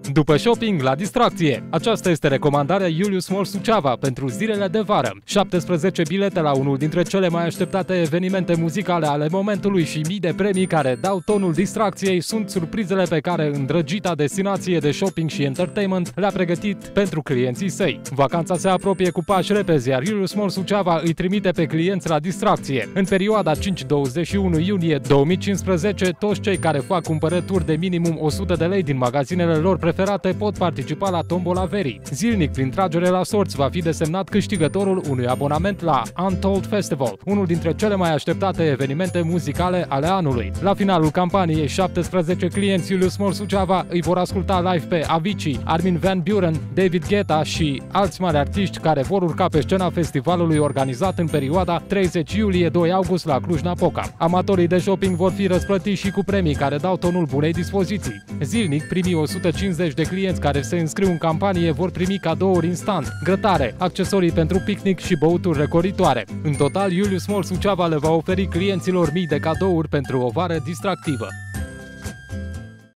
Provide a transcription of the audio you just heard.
După shopping la distracție. Aceasta este recomandarea Julius Mall Suceava pentru zilele de vară. 17 bilete la unul dintre cele mai așteptate evenimente muzicale ale momentului și mii de premii care dau tonul distracției sunt surprizele pe care îndrăgita destinație de shopping și entertainment le-a pregătit pentru clienții săi. Vacanța se apropie cu pași repezi, iar Julius Mall Suceava îi trimite pe clienți la distracție. În perioada 5-21 iunie 2015, toți cei care fac cumpărături de minimum 100 de lei din magazinele lor preferate pot participa la tombola verii. Zilnic, prin tragere la sorți, va fi desemnat câștigătorul unui abonament la Untold Festival, unul dintre cele mai așteptate evenimente muzicale ale anului. La finalul campaniei, 17 clienți Julius Mall Suceava îi vor asculta live pe Avicii, Armin van Buuren, David Guetta și alți mari artiști care vor urca pe scena festivalului organizat în perioada 30 iulie-2 august la Cluj-Napoca. Amatorii de shopping vor fi răsplătiți și cu premii care dau tonul bunei dispoziții. Zilnic, primii 150 de clienți care se înscriu în campanie vor primi cadouri instant, grătare, accesorii pentru picnic și băuturi recoritoare. În total, Julius Mall Suceava le va oferi clienților mii de cadouri pentru o vară distractivă.